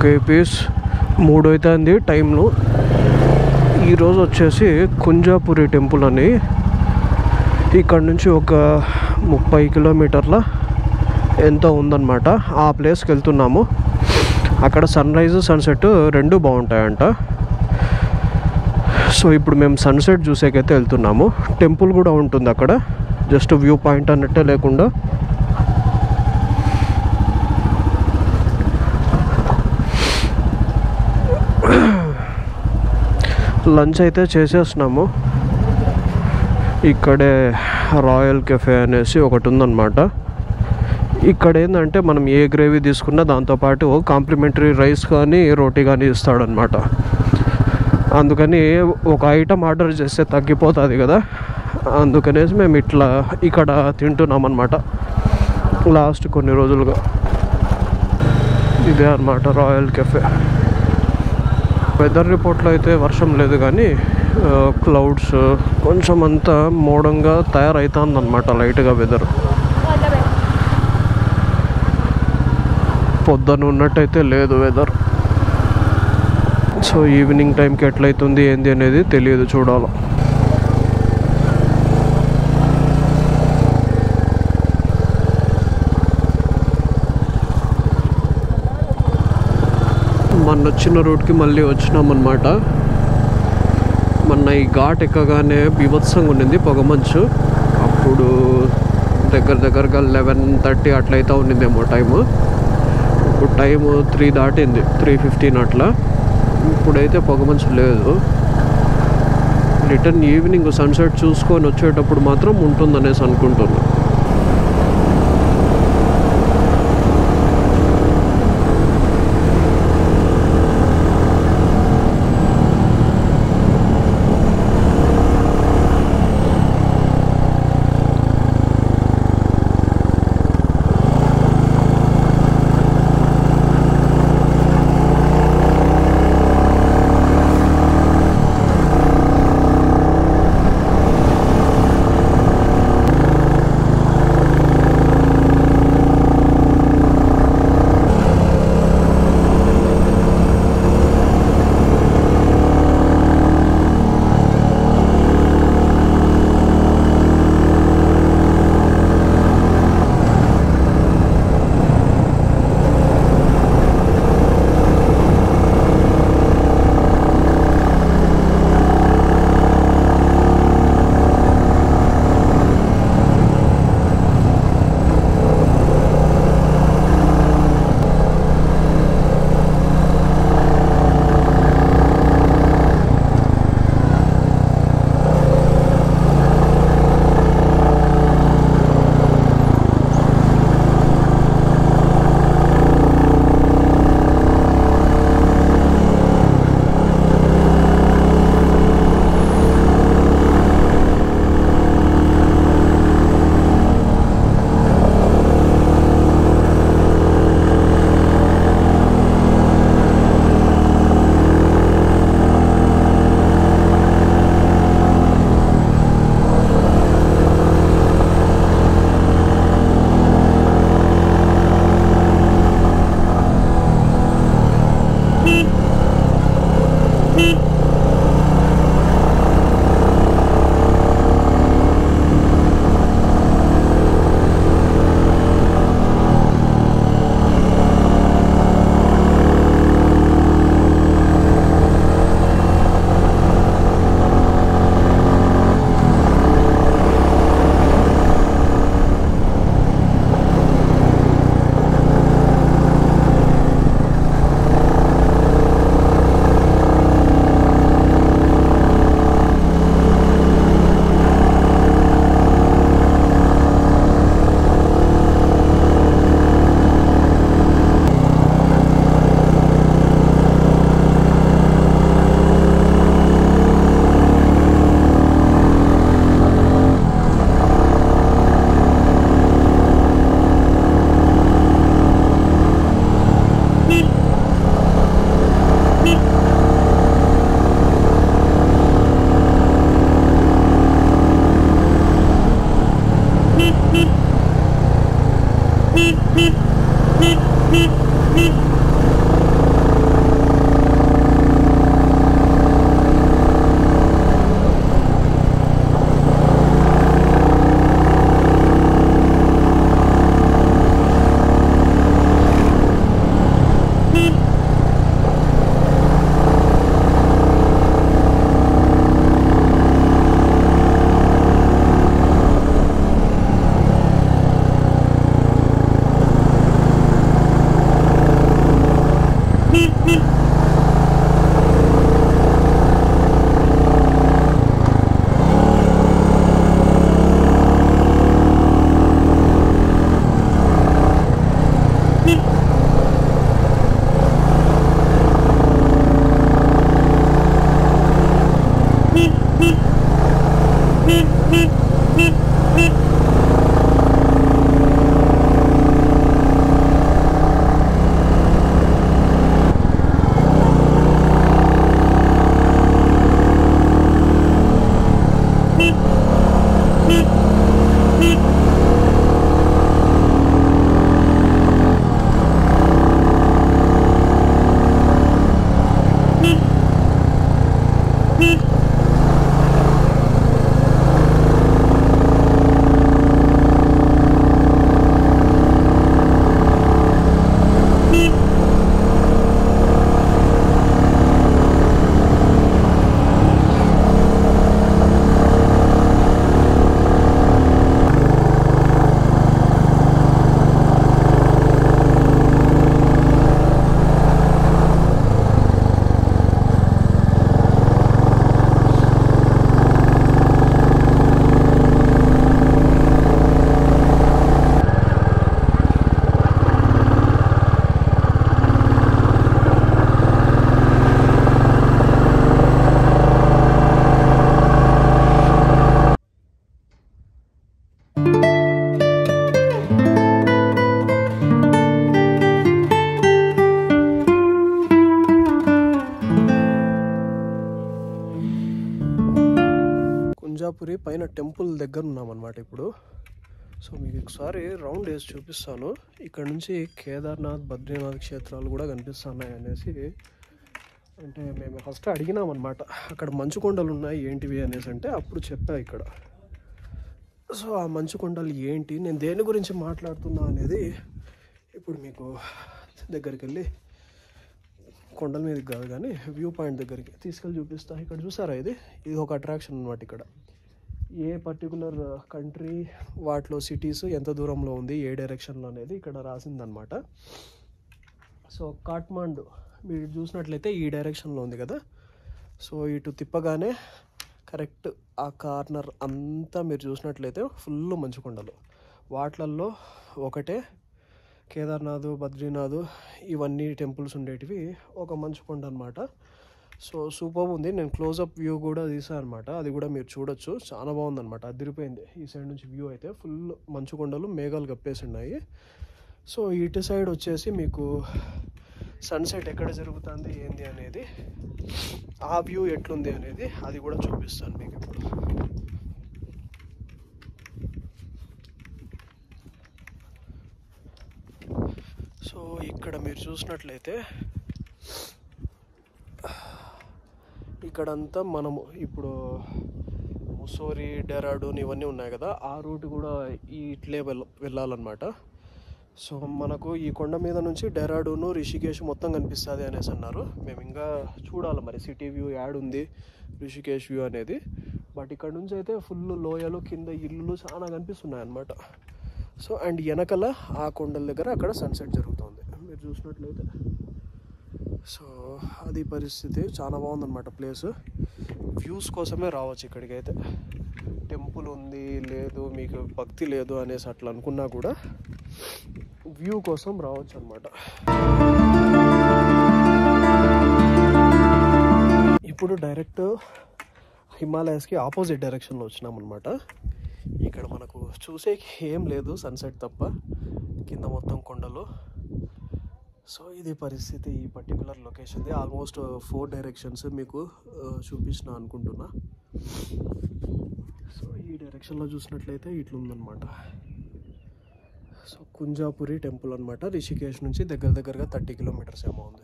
Okay piece 3 అవుతుంది టైంలో. ఈరోజు వచ్చేసి కుంజాపురి టెంపుల్ అని ఇక్కడ నుంచి ఒక 30 కిలోమీటర్ల ఎంతో ఉందన్నమాట. ఆ ప్లేస్కి వెళ్తున్నాము. అక్కడ సన్ రైజ్ సన్సెట్ రెండు బాగుంటాయంట. సో ఇప్పుడు మేము సన్సెట్ చూసేకైతే వెళ్తున్నాము. టెంపుల్ కూడా ఉంటుంది అక్కడ, జస్ట్ వ్యూ పాయింట్ అన్నట్టే లేకుండా. లంచ్ అయితే చేసేస్తున్నాము. ఇక్కడే రాయల్ కెఫే అనేసి ఒకటి ఉందన్నమాట. ఇక్కడ ఏంటంటే మనం ఏ గ్రేవీ తీసుకున్నా దాంతోపాటు కాంప్లిమెంటరీ రైస్ కానీ రోటీ కానీ ఇస్తాడనమాట. అందుకని ఒక ఐటమ్ ఆర్డర్ చేస్తే తగ్గిపోతుంది కదా, అందుకనేసి మేము ఇట్లా ఇక్కడ తింటున్నాం అన్నమాట లాస్ట్ కొన్ని రోజులుగా. ఇదే అన్నమాట రాయల్ కెఫే. వెదర్ రిపోర్ట్లో అయితే వర్షం లేదు కానీ క్లౌడ్స్ కొంచెం అంతా మోడంగా తయారవుతుందన్నమాట లైట్గా వెదర్. పొద్దున ఉన్నట్టయితే లేదు వెదర్. సో ఈవినింగ్ టైంకి ఎట్లయితుంది ఏంది అనేది తెలియదు, చూడాలి. మొన్న వచ్చిన రూట్కి మళ్ళీ వచ్చినామన్నమాట. మొన్న ఈ ఘాట్ ఎక్కగానే బీభత్సంగా ఉండింది పొగమంచు. అప్పుడు దగ్గరగా 11:30 అట్లయితే ఉండిందేమో టైము. ఇప్పుడు టైము 3 దాటింది, 3:15 అట్లా. ఇప్పుడైతే పొగమంచు లేదు. రిటర్న్ ఈవినింగ్ సన్సెట్ చూసుకొని వచ్చేటప్పుడు మాత్రం ఉంటుందనేసి అనుకుంటున్నాను. కుంజాపురి పైన టెంపుల్ దగ్గర ఉన్నామన్నమాట ఇప్పుడు. సో మీకు ఒకసారి రౌండ్ వేసి చూపిస్తాను. ఇక్కడ నుంచి కేదార్నాథ్, బద్రీనాథ్ క్షేత్రాలు కూడా కనిపిస్తున్నాయి అనేసి అంటే మేము ఫస్ట్ అడిగినామన్నమాట, అక్కడ మంచు కొండలు ఉన్నాయి ఏంటివి అనేసి. అంటే అప్పుడు చెప్పా ఇక్కడ. సో ఆ మంచు కొండలు ఏంటి, నేను దేని గురించి మాట్లాడుతున్నా అనేది ఇప్పుడు మీకు దగ్గరికి వెళ్ళి, కొండల మీదకి కాదు కానీ వ్యూ పాయింట్ దగ్గరికి తీసుకెళ్ళి చూపిస్తా. ఇక్కడ చూసారా, ఇది ఒక అట్రాక్షన్ అనమాట. ఇక్కడ ఏ పర్టికులర్ కంట్రీ, వాటిలో సిటీస్ ఎంత దూరంలో ఉంది, ఏ డైరెక్షన్లో అనేది ఇక్కడ రాసిందనమాట. సో కాఠ్మాండు మీరు చూసినట్లయితే ఈ డైరెక్షన్లో ఉంది కదా. సో ఇటు తిప్పగానే కరెక్ట్ ఆ కార్నర్ అంతా మీరు చూసినట్లయితే ఫుల్ మంచుకొండలు. వాటిలల్లో ఒకటే కేదార్నాథ్, బద్రీనాథ్, ఇవన్నీ టెంపుల్స్ ఉండేటివి ఒక మంచుకొండ అనమాట. సో సూపర్ ఉంది. నేను క్లోజప్ వ్యూ కూడా తీసాను అనమాట, అది కూడా మీరు చూడొచ్చు. చాలా బాగుందన్నమాట, అదిరిపోయింది. ఈ సైడ్ నుంచి వ్యూ అయితే ఫుల్ మంచుకొండలు, మేఘాలు కప్పేసి ఉన్నాయి. సో ఇటు సైడ్ వచ్చేసి మీకు సన్సెట్ ఎక్కడ జరుగుతుంది ఏంది అనేది, ఆ వ్యూ ఎట్లుంది అనేది అది కూడా చూపిస్తాను మీకు ఇప్పుడు. సో ఇక్కడ మీరు చూసినట్లయితే ఇక్కడంతా మనము ఇప్పుడు ముస్సోరీ, డెహ్రాడూన్ ఇవన్నీ ఉన్నాయి కదా, ఆ రూట్ కూడా ఇట్లే వెళ్ళాలన్నమాట. సో మనకు ఈ కొండ మీద నుంచి డెహ్రాడూను, రిషికేష్ మొత్తం కనిపిస్తుంది అనేసి అన్నారు. మేము ఇంకా చూడాలి మరి సిటీ వ్యూ యాడ్ ఉంది, రిషికేష్ వ్యూ అనేది. బట్ ఇక్కడ నుంచి అయితే ఫుల్ లోయలు, కింద ఇల్లులు చాలా కనిపిస్తున్నాయి అన్నమాట. సో అండ్ వెనకల ఆ కొండల దగ్గర అక్కడ సన్సెట్ జరుగుతుంది మీరు చూసినట్లయితే. సో అది పరిస్థితి. చాలా బాగుందన్నమాట ప్లేస్. వ్యూస్ కోసమే రావచ్చు ఇక్కడికి అయితే. టెంపుల్ ఉంది లేదు, మీకు భక్తి లేదు అనేసి అట్లా అనుకున్నా కూడా వ్యూ కోసం రావచ్చు అన్నమాట. ఇప్పుడు డైరెక్ట్ హిమాలయస్కి ఆపోజిట్ డైరెక్షన్లో వచ్చినామన్నమాట. ఇక్కడ మనకు చూసేకి ఏం లేదు, సన్సెట్ తప్ప, కింద మొత్తం కొండలు. సో ఇది పరిస్థితి ఈ పర్టికులర్ లొకేషన్ది. ఆల్మోస్ట్ 4 డైరెక్షన్స్ మీకు చూపించిన అనుకుంటున్నా. సో ఈ డైరెక్షన్లో చూసినట్లయితే ఇట్లుందనమాట. సో కుంజాపురి టెంపుల్ అనమాట. రిషికేష్ నుంచి దగ్గరగా 30 కిలోమీటర్స్ ఏమో ఉంది.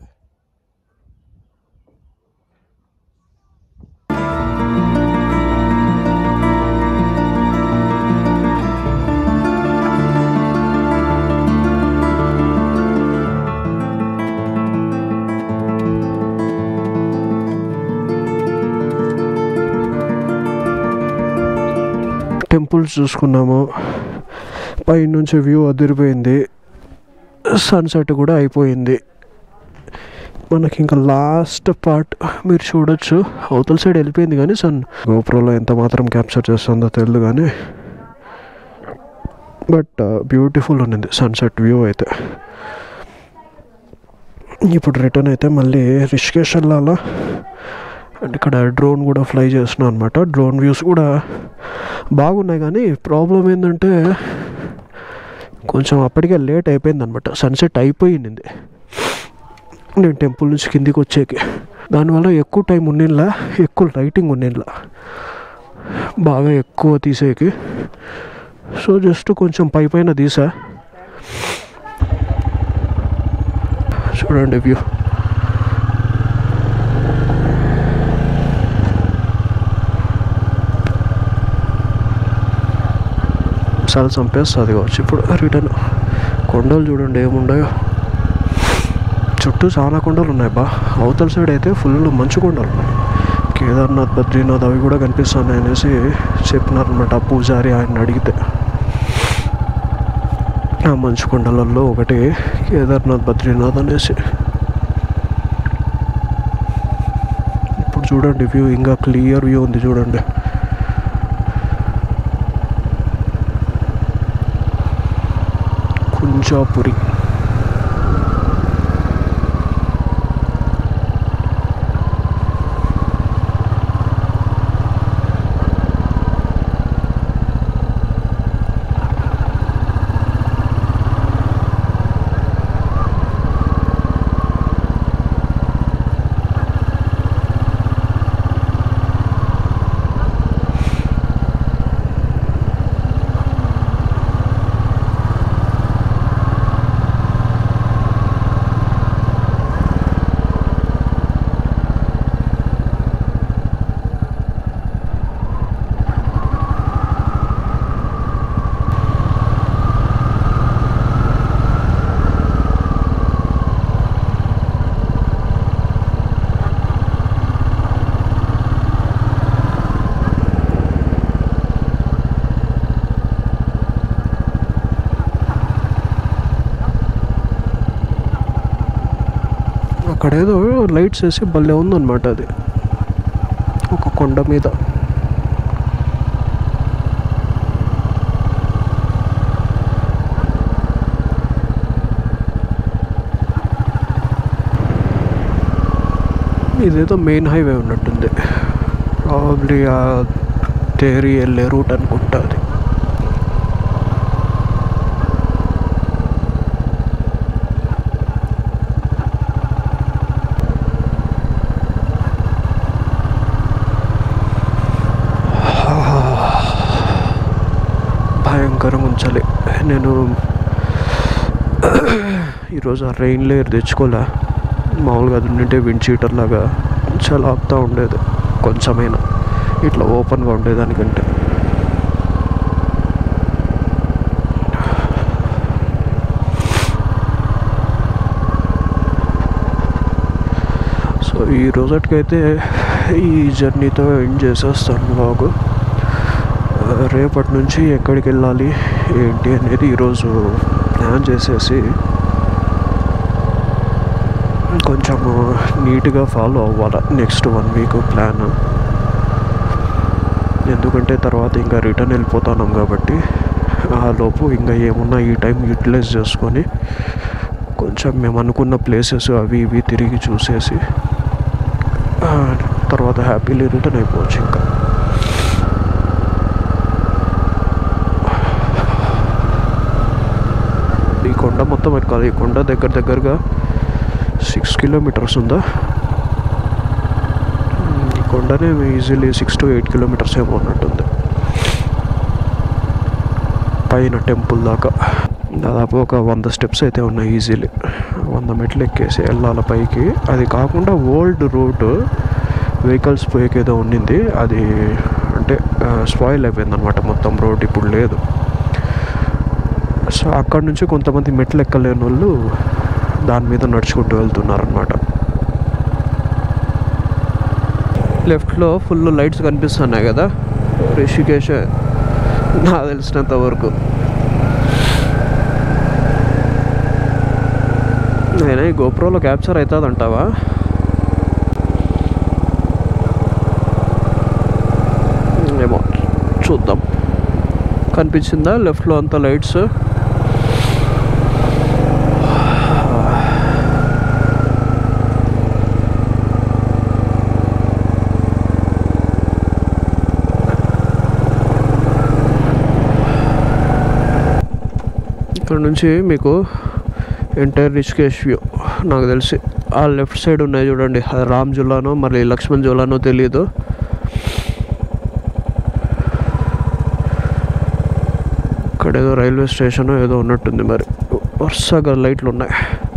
టెంపుల్స్ చూసుకున్నాము, పైనుంచి వ్యూ అదిరిపోయింది, సన్సెట్ కూడా అయిపోయింది. మనకి ఇంకా లాస్ట్ పార్ట్ మీరు చూడొచ్చు, అవతల సైడ్ వెళ్ళిపోయింది కానీ గోప్రోలో ఎంత మాత్రం క్యాప్చర్ చేస్తుందో తెలియదు కానీ, బట్ బ్యూటిఫుల్ ఉన్నింది సన్సెట్ వ్యూ అయితే. ఇప్పుడు రిటర్న్ అయితే మళ్ళీ రిషికేష్ వెళ్ళాలా, అండ్ ఇక్కడ డ్రోన్ కూడా ఫ్లై చేస్తున్నాను అనమాట. డ్రోన్ వ్యూస్ కూడా బాగున్నాయి, కానీ ప్రాబ్లం ఏంటంటే కొంచెం అప్పటికే లేట్ అయిపోయింది అనమాట. సన్సెట్ అయిపోయింది నేను టెంపుల్ నుంచి కిందికి వచ్చేకి. దానివల్ల ఎక్కువ టైం ఉన్నిలా, ఎక్కువ లైటింగ్ ఉన్నిలా బాగా ఎక్కువ తీసేకి. సో జస్ట్ కొంచెం పైన తీసా. చూడండి వ్యూ. చాలా చంపేస్తుంది కావచ్చు ఇప్పుడు. రిటర్న్ కొండలు చూడండి ఏముండాయో, చుట్టూ చాలా కొండలు ఉన్నాయి బా. అవతల సైడ్ అయితే ఫుల్ మంచు కొండలు ఉన్నాయి. కేదార్నాథ్, బద్రీనాథ్ అవి కూడా కనిపిస్తున్నాయి అనేసి చెప్పినారనమాట పూజారి ఆయన అడిగితే. ఆ మంచు కొండలలో ఒకటి కేదార్నాథ్, బద్రీనాథ్ అనేసి. ఇప్పుడు చూడండి వ్యూ, ఇంకా క్లియర్ వ్యూ ఉంది చూడండి. కుంజాపురి. అక్కడేదో లైట్స్ వేసి భలే ఉందన్నమాట. అది ఒక కొండ మీద. ఇదేదో మెయిన్ హైవే ఉన్నట్టుంది, ప్రాబ్లీ ఆ తేరి వెళ్ళే రూట్ అనుకుంటా అది. భయంకరంగా ఉంచాలి. నేను ఈరోజు ఆ రెయిన్ లేయర్ తెచ్చుకోలే. మామూలుగా అది ఉంటే విండ్ చీటర్ లాగా చాలా ఆపుతూ ఉండేది, కొంచెమైనా ఇట్లా ఓపెన్గా ఉండేదానికంటే. సో ఈ రోజుకైతే ఈ జర్నీతో ఎండ్ చేసేస్తాను బ్లాగ్. రేపటి నుంచి ఎక్కడికి వెళ్ళాలి ఏంటి అనేది ఈరోజు ప్లాన్ చేసేసి కొంచెం నీట్గా ఫాలో అవ్వాలి నెక్స్ట్ 1 వీక్ ప్లాన్. ఎందుకంటే తర్వాత ఇంకా రిటర్న్ వెళ్ళిపోతున్నాం కాబట్టి ఆ లోపు ఇంకా ఏమున్నా ఈ టైం యూటిలైజ్ చేసుకొని కొంచెం మేము అనుకున్న ప్లేసెస్ అవి ఇవి తిరిగి చూసేసి తర్వాత హ్యాపీలీ రిటర్న్ అయిపోవచ్చు. ఇంకా ఈ కొండ మొత్తం ఎక్కాలి. ఈ కొండ దగ్గరగా 6 కిలోమీటర్స్ ఉందా. ఈ కొండనే ఈజీలీ 6 to 8 కిలోమీటర్స్ ఏమో ఉన్నట్టుంది పైన టెంపుల్ దాకా. దాదాపు ఒక 100 స్టెప్స్ అయితే ఉన్నాయి. ఈజీలీ 100 మెట్లు ఎక్కేసి వెళ్ళాలి పైకి. అది కాకుండా ఓల్డ్ రూట్ వెహికల్స్ పోయేకేదో ఉండింది, అది అంటే స్పాయిల్ అయిపోయిందనమాట మొత్తం. రోడ్ ఇప్పుడు లేదు. సో అక్కడ నుంచి కొంతమంది మెట్లు ఎక్కలేని వాళ్ళు దాని మీద నడుచుకుంటూ వెళ్తున్నారనమాట. లెఫ్ట్లో ఫుల్ లైట్స్ కనిపిస్తున్నాయి కదా, రిషికేష్ నాకు తెలిసినంత వరకు. అయినా ఈ గోప్రోలో క్యాప్చర్ అవుతుంది అంటావా? ఏమో చూద్దాం. కనిపించిందా లెఫ్ట్లో అంతా లైట్స్? ఇక్కడ నుంచి మీకు ఎంటైర్ రిషికేష్ వ్యూ. నాకు తెలిసి ఆ లెఫ్ట్ సైడ్ ఉన్నాయి చూడండి, అది రామ్ జులానో మరి లక్ష్మణ్ జులానో తెలియదు. ఇక్కడ ఏదో రైల్వే స్టేషన్ ఏదో ఉన్నట్టుంది, మరి వరుసగా లైట్లు ఉన్నాయి.